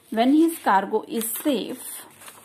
When his cargo is safe,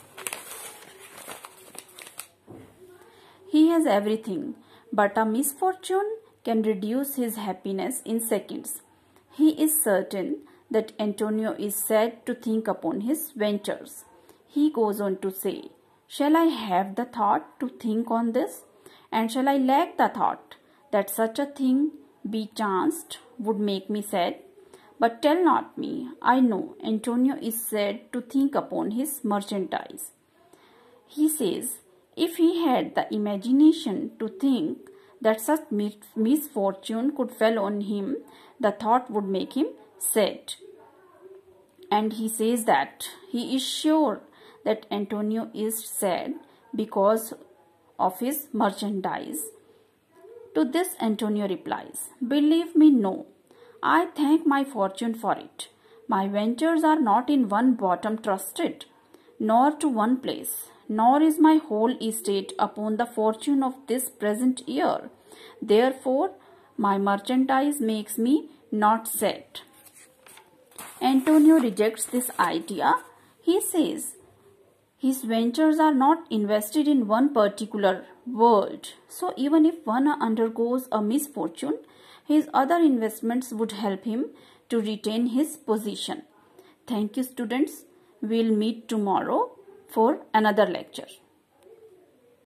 he has everything, but a misfortune can reduce his happiness in seconds. He is certain that Antonio is sad to think upon his ventures. He goes on to say, "Shall I have the thought to think on this? And shall I lack the thought that such a thing be chanced would make me sad? But tell not me, I know Antonio is sad to think upon his merchandise." He says, if he had the imagination to think that such misfortune could fall on him, the thought would make him sad. And he says that he is sure that Antonio is sad because of his merchandise. To this Antonio replies, "Believe me, no. I thank my fortune for it. My ventures are not in one bottom trusted, nor to one place, nor is my whole estate upon the fortune of this present year. Therefore, my merchandise makes me not sad." Antonio rejects this idea. He says his ventures are not invested in one particular world. So even if one undergoes a misfortune, his other investments would help him to retain his position. Thank you, students. We'll meet tomorrow for another lecture.